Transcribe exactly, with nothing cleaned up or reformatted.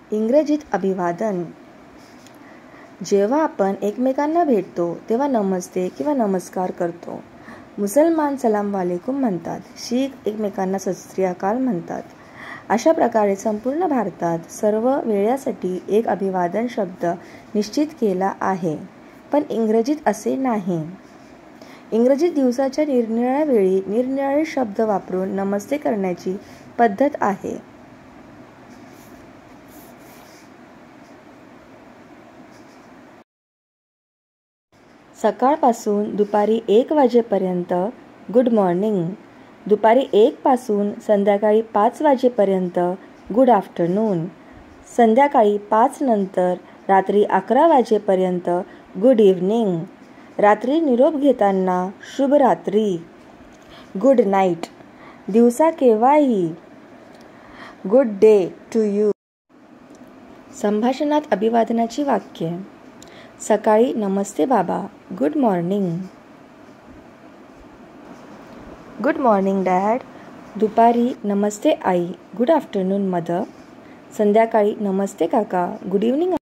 इंग्रजीत अभिवादन. जेव्हा आपण एकमेकांना भेटतो तेव्हा नमस्ते किंवा नमस्कार करतो. मुसलमान सलाम वालेकुम म्हणतात. शीख एकमेकांना सत श्री अकाल म्हणतात. अशा प्रकारे संपूर्ण भारतात सर्व वेळासाठी एक अभिवादन शब्द निश्चित केला आहे. पण इंग्रजीत असे नाही. इंग्रजीत दिवसाच्या निरनिराळ्या वेळी निरनिराळे शब्द वापरून नमस्ते करण्याची पद्धत आहे. सकाळपासून दुपारी एक वाजेपर्यंत गुड मॉर्निंग, दुपारी एक पासून संध्याकाळी पाच वाजेपर्यंत गुड आफ्टरनून, संध्याकाळी पाच नंतर रात्री अकरा वाजेपर्यंत गुड इव्हनिंग, रात्री निरोप घेताना शुभ रात्री, गुड नाईट, दिवसा केव्हाही गुड डे टू यू. संभाषणात अभिवादनाची वाक्ये. सकाळी नमस्ते बाबा, good morning. Good morning dad. दुपारी नमस्ते आई, गुड आफ्टरनून मदर. संध्याकाळी नमस्ते काका, गुड इव्हनिंग